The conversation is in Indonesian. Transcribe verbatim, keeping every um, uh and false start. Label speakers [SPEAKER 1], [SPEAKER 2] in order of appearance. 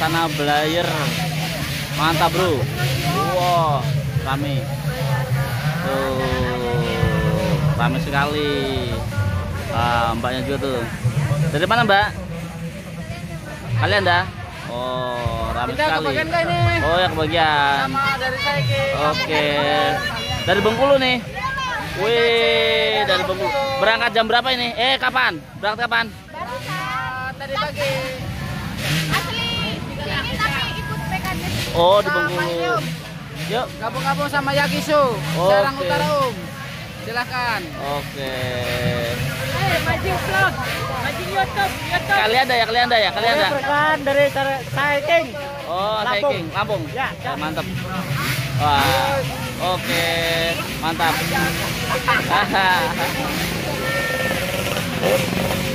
[SPEAKER 1] Suasana Blayer mantap bro. Wow, rame. Tuh, rame sekali. Ah, mbaknya juga tuh. Dari mana mbak? Kalian dah? Oh, rame
[SPEAKER 2] Kita
[SPEAKER 1] sekali.
[SPEAKER 2] kebagian nggak ini?
[SPEAKER 1] Oh ya kebagian.
[SPEAKER 2] Sama dari saya Ki.
[SPEAKER 1] Oke. Dari Bengkulu nih. Wih, dari Bengkulu. Berangkat jam berapa ini? Eh, kapan? Berangkat kapan?
[SPEAKER 2] Ah, tadi pagi.
[SPEAKER 3] Asli ini tapi ikut P K D.
[SPEAKER 1] Oh, di
[SPEAKER 2] Sama
[SPEAKER 1] Bengkulu.
[SPEAKER 2] ini, Om.
[SPEAKER 1] Yuk.
[SPEAKER 2] Gabung-gabung sama Yakisu.
[SPEAKER 1] Oke.
[SPEAKER 2] Serang Utara Om. Silahkan.
[SPEAKER 1] Oke.
[SPEAKER 3] Eh, maju vlog. Maju YouTube, YouTube.
[SPEAKER 1] Kalian ada ya, kalian ada ya, kalian ada.
[SPEAKER 2] Rekan dari Saiking.
[SPEAKER 1] Oh,
[SPEAKER 2] Lampung.
[SPEAKER 1] Saiking, Lampung.
[SPEAKER 2] Ya,
[SPEAKER 1] Oh, mantap. Wah. Oke, mantap.